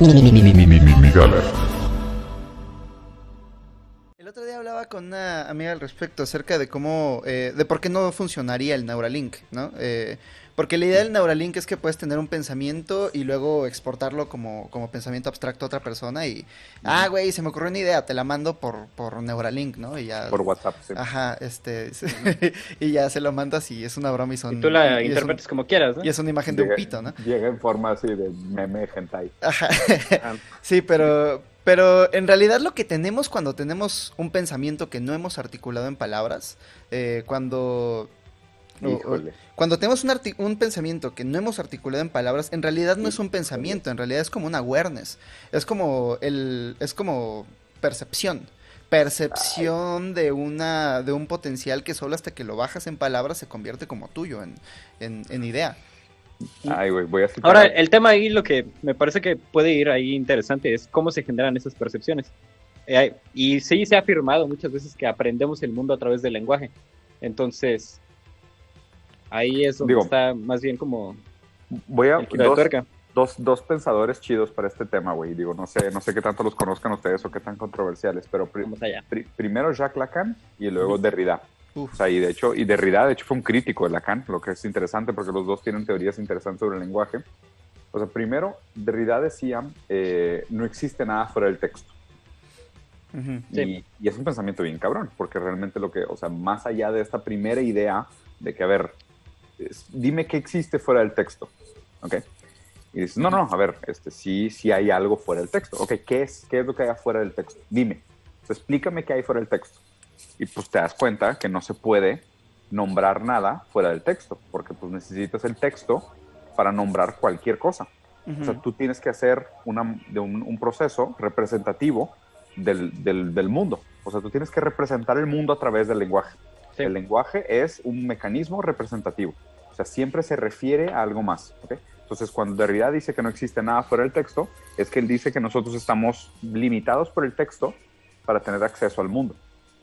Migala. El otro día hablaba con una amiga al respecto acerca de cómo, de por qué no funcionaría el Neuralink, ¿no? Porque la idea del Neuralink es que puedes tener un pensamiento y luego exportarlo como pensamiento abstracto a otra persona y, güey, se me ocurrió una idea, te la mando por Neuralink, ¿no? Y ya, Por WhatsApp, sí. ajá, y ya se lo mandas y es una broma Y tú la interpretas como quieras, ¿no? y es una imagen de un pito, ¿no? Llega en forma así de meme hentai. Ajá. Ah, Sí, pero en realidad lo que tenemos cuando tenemos un pensamiento que no hemos articulado en palabras, Híjole. cuando tenemos un pensamiento que no hemos articulado en palabras, en realidad no es un pensamiento, en realidad es como un awareness, es como percepción. Percepción de un potencial que solo hasta que lo bajas en palabras se convierte como tuyo en idea. Ay, güey, voy a citar. Ahora, el tema ahí, lo que me parece que puede ir ahí interesante es cómo se generan esas percepciones. Y sí se ha afirmado muchas veces que aprendemos el mundo a través del lenguaje. Entonces, ahí es donde está más bien como voy a el giro de tuerca. dos pensadores chidos para este tema, güey. Digo, no sé qué tanto los conozcan ustedes o qué tan controversiales, pero Vamos allá. primero Jacques Lacan y luego Derrida. Uf. O sea, y Derrida, de hecho, fue un crítico de Lacan, lo que es interesante porque los dos tienen teorías interesantes sobre el lenguaje. O sea, primero, Derrida decía, no existe nada fuera del texto. Ujú. Sí. Y es un pensamiento bien cabrón, porque realmente o sea, más allá de esta primera idea de que, a ver, dime qué existe fuera del texto, ¿ok? Y dices, no, a ver, sí hay algo fuera del texto. Ok, ¿qué es lo que hay afuera del texto? Dime, explícame qué hay fuera del texto. Y pues te das cuenta que no se puede nombrar nada fuera del texto, porque pues necesitas el texto para nombrar cualquier cosa. Ujú. O sea, tú tienes que hacer un proceso representativo del mundo. O sea, tú tienes que representar el mundo a través del lenguaje. Sí. El lenguaje es un mecanismo representativo. O sea, siempre se refiere a algo más, ¿ok? Entonces, cuando Derrida dice que no existe nada fuera del texto, es que él dice que nosotros estamos limitados por el texto para tener acceso al mundo.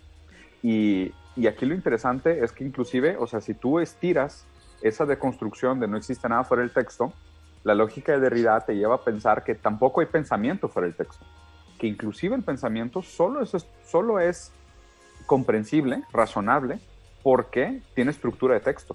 Y aquí lo interesante es que inclusive, o sea, si tú estiras esa deconstrucción de no existe nada fuera del texto, la lógica de Derrida te lleva a pensar que tampoco hay pensamiento fuera del texto, que inclusive el pensamiento solo es comprensible, razonable, porque tiene estructura de texto.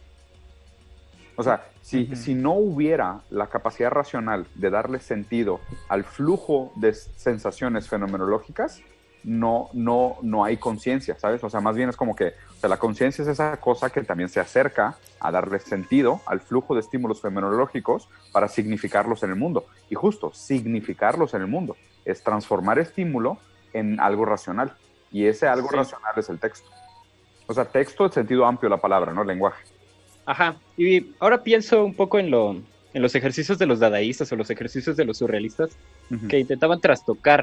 O sea, si no hubiera la capacidad racional de darle sentido al flujo de sensaciones fenomenológicas, no hay conciencia, ¿sabes? O sea, más bien es como que, o sea, la conciencia es esa cosa que también se acerca a darle sentido al flujo de estímulos fenomenológicos para significarlos en el mundo. Y justo, significarlos en el mundo es transformar estímulo en algo racional. Y ese algo racional es el texto. O sea, texto en sentido amplio de la palabra, ¿no? Lenguaje. Ajá. Y ahora pienso un poco en los ejercicios de los dadaístas o los ejercicios de los surrealistas que intentaban trastocar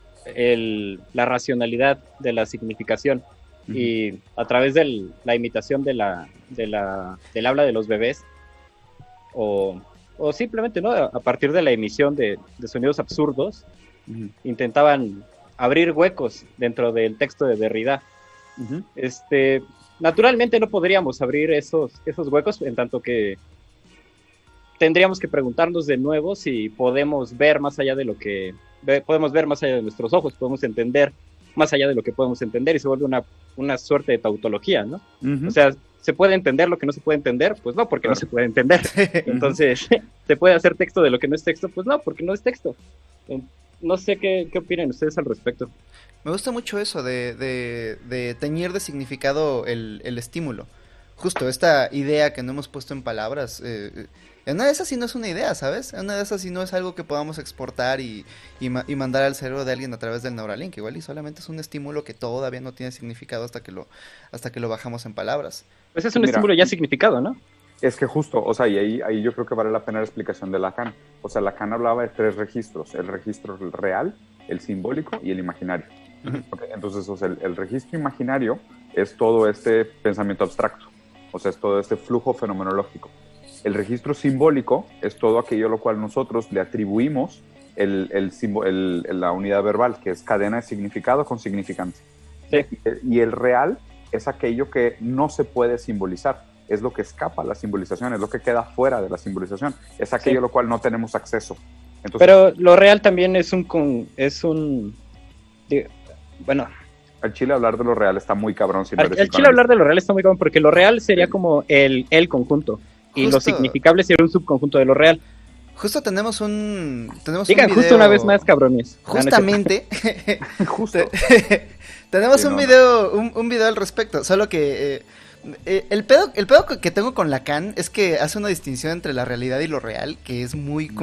la racionalidad de la significación y a través de la imitación del habla de los bebés o simplemente, ¿no? A partir de la emisión de sonidos absurdos, intentaban abrir huecos dentro del texto de Derrida. Naturalmente no podríamos abrir esos huecos, en tanto que tendríamos que preguntarnos de nuevo si podemos ver más allá de lo que podemos ver más allá de nuestros ojos, podemos entender más allá de lo que podemos entender, y se vuelve una suerte de tautología, ¿no? O sea, ¿se puede entender lo que no se puede entender? Pues no, porque no se puede entender. Entonces, ¿se puede hacer texto de lo que no es texto? Pues no, porque no es texto. No sé qué opinan ustedes al respecto. Me gusta mucho eso de teñir de significado el estímulo. Justo esta idea que no hemos puesto en palabras. En una de esas sí no es una idea, ¿sabes? En una de esas sí no es algo que podamos exportar y mandar al cerebro de alguien a través del Neuralink. Igual y solamente es un estímulo que todavía no tiene significado hasta que lo bajamos en palabras. Pues es un estímulo ya significado, ¿no? Es que justo, o sea, y ahí yo creo que vale la pena la explicación de Lacan. O sea, Lacan hablaba de 3 registros: el registro real, el simbólico y el imaginario. Okay, entonces, o sea, el registro imaginario es todo este pensamiento abstracto, o sea, es todo este flujo fenomenológico. El registro simbólico es todo aquello a lo cual nosotros le atribuimos la unidad verbal, que es cadena de significado con significante. Sí. Y el real es aquello que no se puede simbolizar, es lo que escapa a la simbolización, es lo que queda fuera de la simbolización, es aquello a lo cual no tenemos acceso. Entonces, pero lo real también bueno, al chile hablar de lo real está muy cabrón. Si no al eres chile psicoanalista. hablar de lo real está muy cabrón, porque lo real sería como el conjunto, y lo Justo. significable sería un subconjunto de lo real. Justo tenemos un Digan video... justo una vez más, cabrones. Justamente, Justo. tenemos Sí, un no. video, un video al respecto, solo que el pedo que tengo con Lacan es que hace una distinción entre la realidad y lo real, que es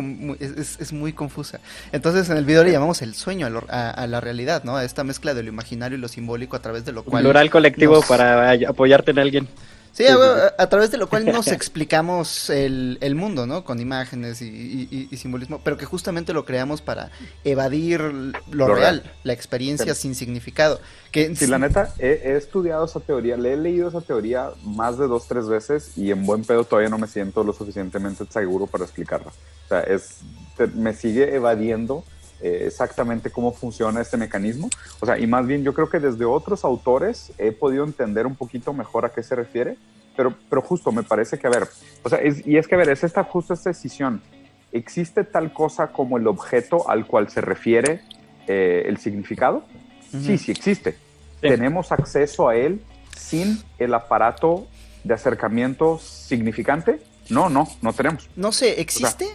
es muy confusa. Entonces en el video le llamamos el sueño a la realidad, ¿no? A esta mezcla de lo imaginario y lo simbólico a través de lo cual... Plural colectivo nos- para apoyarte en alguien. Sí, Sí, sí, sí. a través de lo cual nos explicamos el mundo, ¿no? Con imágenes y simbolismo, pero que justamente lo creamos para evadir lo real, la experiencia Sí. sin significado. Que Sí, la neta, he estudiado esa teoría, le he leído esa teoría más de 2-3 veces y en buen pedo todavía no me siento lo suficientemente seguro para explicarla. O sea, me sigue evadiendo exactamente cómo funciona este mecanismo. O sea, y más bien yo creo que desde otros autores he podido entender un poquito mejor a qué se refiere, pero justo me parece que, a ver, o sea, es justo esta decisión. ¿Existe tal cosa como el objeto al cual se refiere el significado? Sí, sí existe. Sí. ¿Tenemos acceso a él sin el aparato de acercamiento significante? No tenemos. no sé, ¿existe?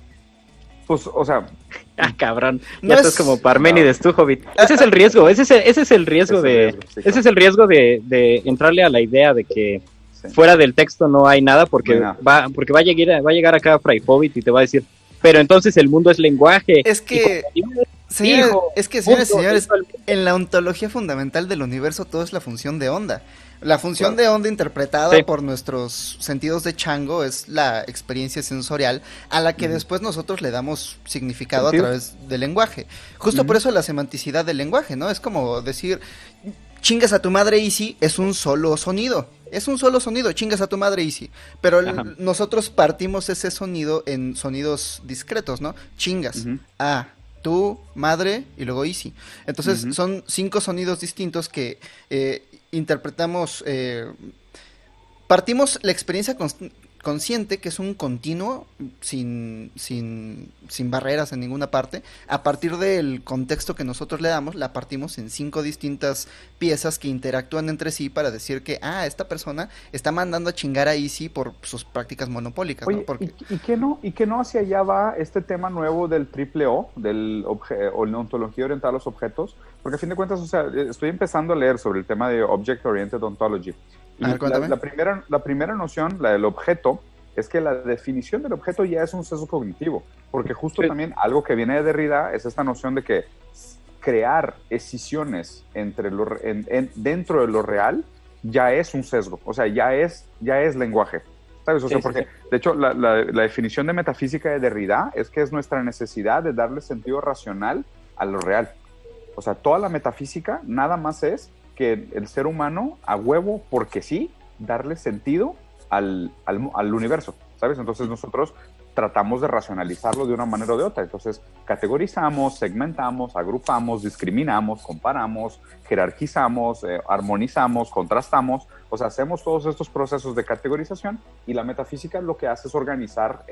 Pues, o sea, Ah, cabrón. No Ya es- estás como Parménides, tú, Hobbit. Ah, Ese es el riesgo, ese es el riesgo de... sí, Ese es el riesgo de entrarle a la idea de que sí. fuera del texto no hay nada, porque No hay nada. va a llegar acá Fray Hobbit y te va a decir, pero entonces el mundo es lenguaje. Es que, Y como señores, dijo, señores, punto, señores, eso al- en la ontología fundamental del universo todo es la función de onda. La función Claro. de onda interpretada Sí. por nuestros sentidos de chango es la experiencia sensorial a la que después nosotros le damos significado Sentido. a través del lenguaje. Justo por eso la semanticidad del lenguaje, ¿no? Es como decir, chingas a tu madre Easy, es un solo sonido. Es un solo sonido, chingas a tu madre Easy. Pero Ajá. nosotros partimos ese sonido en sonidos discretos, ¿no? Chingas Ujú. a tu madre y luego Easy. Entonces Ujú. son 5 sonidos distintos que interpretamos, partimos la experiencia consciente, que es un continuo sin barreras en ninguna parte. A partir del contexto que nosotros le damos, la partimos en 5 distintas piezas que interactúan entre sí para decir que, esta persona está mandando a chingar a Easy por sus prácticas monopólicas, Oye, ¿no? Porque... ¿y qué no hacia allá va este tema nuevo del triple O, o la ontología orientada a los objetos? Porque a fin de cuentas, o sea, estoy empezando a leer sobre el tema de Object Oriented Ontology. Y A ver, cuéntame. la primera noción, la del objeto, es que la definición del objeto ya es un sesgo cognitivo. Porque justo Sí. también algo que viene de Derrida es esta noción de que crear escisiones dentro de lo real ya es un sesgo. O sea, ya es lenguaje. ¿Sabes? O sea, Sí, sí, porque, sí. de hecho, la definición de metafísica de Derrida es que es nuestra necesidad de darle sentido racional a lo real. O sea, toda la metafísica nada más es que el ser humano, a huevo, porque sí, darle sentido al universo, ¿sabes? Entonces nosotros tratamos de racionalizarlo de una manera o de otra. Entonces categorizamos, segmentamos, agrupamos, discriminamos, comparamos, jerarquizamos, armonizamos, contrastamos. O sea, hacemos todos estos procesos de categorización y la metafísica lo que hace es organizar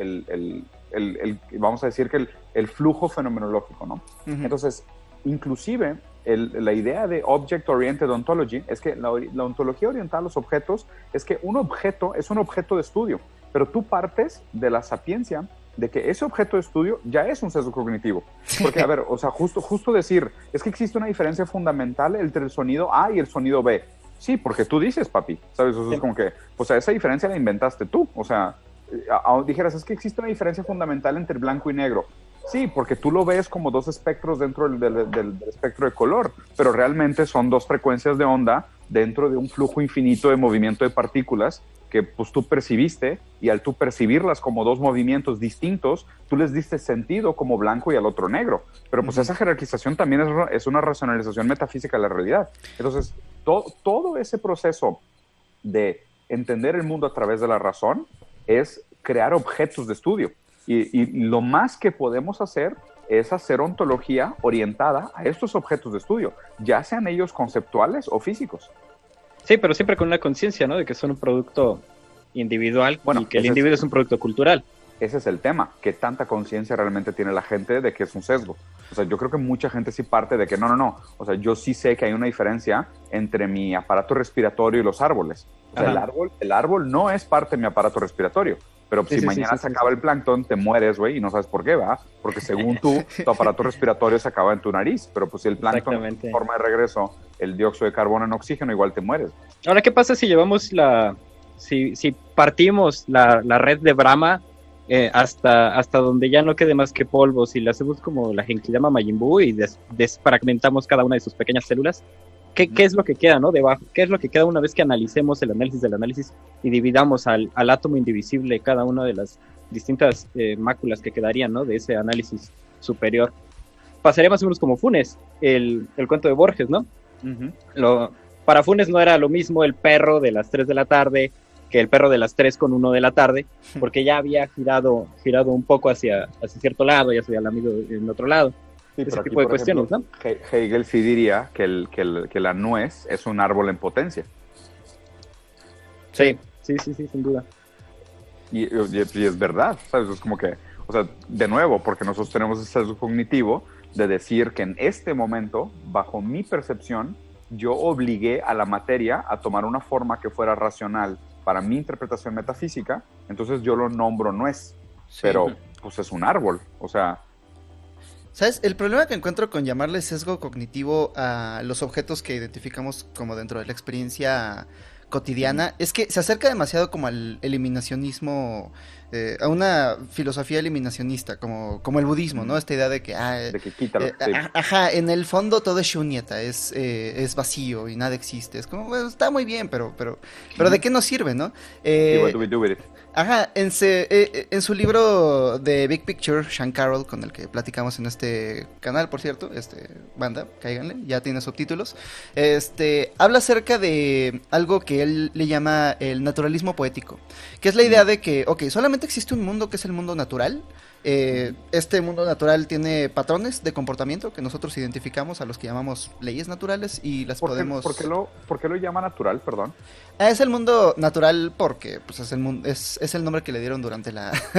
vamos a decir que el flujo fenomenológico, ¿no? Ujú. Entonces, inclusive, la idea de Object Oriented Ontology es que la ontología orientada a los objetos es que un objeto es un objeto de estudio, pero tú partes de la sapiencia de que ese objeto de estudio ya es un sesgo cognitivo. Porque, a ver, o sea, justo decir, es que existe una diferencia fundamental entre el sonido A y el sonido B. Sí, porque tú dices, papi, ¿sabes? O sea, es como que, o sea, esa diferencia la inventaste tú. O sea, dijeras, es que existe una diferencia fundamental entre blanco y negro. Sí, porque tú lo ves como dos espectros dentro del espectro de color, pero realmente son dos frecuencias de onda dentro de un flujo infinito de movimiento de partículas que pues tú percibiste, y al tú percibirlas como dos movimientos distintos, tú les diste sentido como blanco y al otro negro. Pero pues esa jerarquización también es una racionalización metafísica de la realidad. Entonces, todo ese proceso de entender el mundo a través de la razón es crear objetos de estudio. Y lo más que podemos hacer es hacer ontología orientada a estos objetos de estudio, ya sean ellos conceptuales o físicos. Sí, pero siempre con una conciencia, ¿no? De que son un producto individual, Bueno, y que el ese individuo es un producto cultural. ese es el tema, qué tanta conciencia realmente tiene la gente de que es un sesgo. O sea, yo creo que mucha gente sí parte de que no. O sea, yo sí sé que hay una diferencia entre mi aparato respiratorio y los árboles. O sea, el árbol no es parte de mi aparato respiratorio. Pero si mañana se acaba el plancton, te mueres, güey, y no sabes por qué, ¿va? Porque según tú, tu aparato respiratorio se acaba en tu nariz. Pero pues si el plancton forma de regreso el dióxido de carbono en oxígeno, igual te mueres. Ahora, ¿qué pasa si llevamos si partimos la red de Brahma hasta donde ya no quede más que polvo, si le hacemos como la Genkidama Majin Buu y desfragmentamos cada una de sus pequeñas células? ¿Qué es lo que queda, ¿no? Debajo. ¿Qué es lo que queda una vez que analicemos el análisis del análisis y dividamos al átomo indivisible cada una de las distintas máculas que quedarían, ¿no? De ese análisis superior. Pasaría más o menos como Funes, el cuento de Borges, ¿no? Para Funes no era lo mismo el perro de las 3 de la tarde que el perro de las 3:01 de la tarde, porque ya había girado un poco hacia cierto lado, ya se había lamido en otro lado. Sí, ese tipo de cuestiones, ¿no? Hegel sí diría que la nuez es un árbol en potencia. Sí, sin duda. Y es verdad, ¿sabes? Es como que, o sea, de nuevo, porque nosotros tenemos ese sesgo cognitivo de decir que en este momento, bajo mi percepción, yo obligué a la materia a tomar una forma que fuera racional para mi interpretación metafísica, entonces yo lo nombro nuez, pero pues es un árbol, o sea... ¿Sabes? El problema que encuentro con llamarle sesgo cognitivo a los objetos que identificamos como dentro de la experiencia cotidiana es que se acerca demasiado como al eliminacionismo, a una filosofía eliminacionista, como el budismo, ¿no? Esta idea de que... de que quítalo. En el fondo todo es shunyata, es vacío y nada existe. Es como, bueno, está muy bien, pero ¿de qué nos sirve, no? What do we do with it? Ajá, en su libro de Big Picture, Sean Carroll, con el que platicamos en este canal, por cierto, banda, cáiganle, ya tiene subtítulos, habla acerca de algo que él le llama el naturalismo poético, que es la idea de que, solamente existe un mundo que es el mundo natural. Este mundo natural tiene patrones de comportamiento que nosotros identificamos, a los que llamamos leyes naturales, y las podemos... ¿Por qué lo llama natural, perdón? Es el mundo natural porque pues, es el nombre que le dieron durante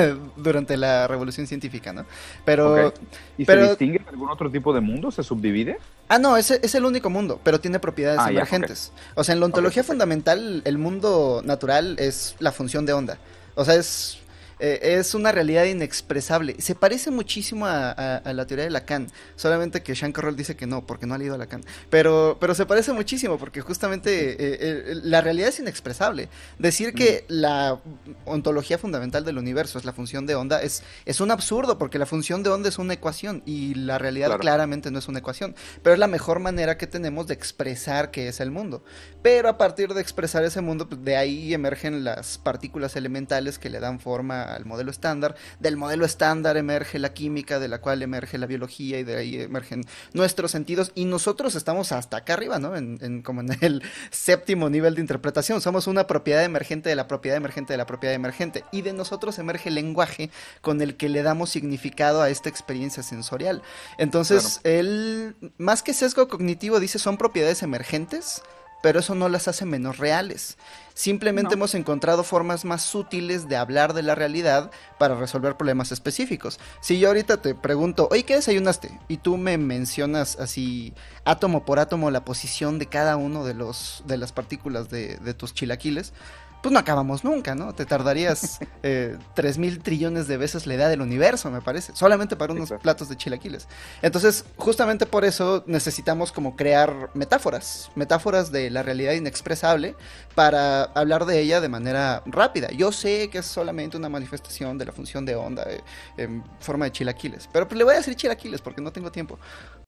la revolución científica, ¿no? Pero... ¿Y se distingue de algún otro tipo de mundo? ¿Se subdivide? No, es el único mundo, pero tiene propiedades emergentes. O sea, en la ontología fundamental, el mundo natural es la función de onda. O sea, es una realidad inexpresable. Se parece muchísimo a la teoría de Lacan, solamente que Sean Carroll dice que no, porque no ha leído a Lacan. Pero se parece muchísimo, porque justamente la realidad es inexpresable. Decir que la ontología fundamental del universo es la función de onda es un absurdo, porque la función de onda es una ecuación, y la realidad claramente no es una ecuación. Pero es la mejor manera que tenemos de expresar qué es el mundo. Pero a partir de expresar ese mundo, pues de ahí emergen las partículas elementales que le dan forma al modelo estándar. Del modelo estándar emerge la química, de la cual emerge la biología, y de ahí emergen nuestros sentidos, y nosotros estamos hasta acá arriba, ¿no? Como en el séptimo nivel de interpretación. Somos una propiedad emergente de la propiedad emergente de la propiedad emergente, y de nosotros emerge el lenguaje con el que le damos significado a esta experiencia sensorial. Entonces, él, más que sesgo cognitivo, dice son propiedades emergentes, pero eso no las hace menos reales. Simplemente hemos encontrado formas más sutiles de hablar de la realidad para resolver problemas específicos. Si yo ahorita te pregunto, oye, ¿qué desayunaste? Y tú me mencionas así, átomo por átomo, la posición de cada uno de las partículas de tus chilaquiles, pues no acabamos nunca, ¿no? Te tardarías 3,000 trillones de veces la edad del universo, me parece, solamente para unos platos de chilaquiles. Entonces, justamente por eso necesitamos como crear metáforas de la realidad inexpresable para hablar de ella de manera rápida. Yo sé que es solamente una manifestación de la función de onda en forma de chilaquiles, pero pues le voy a decir chilaquiles porque no tengo tiempo.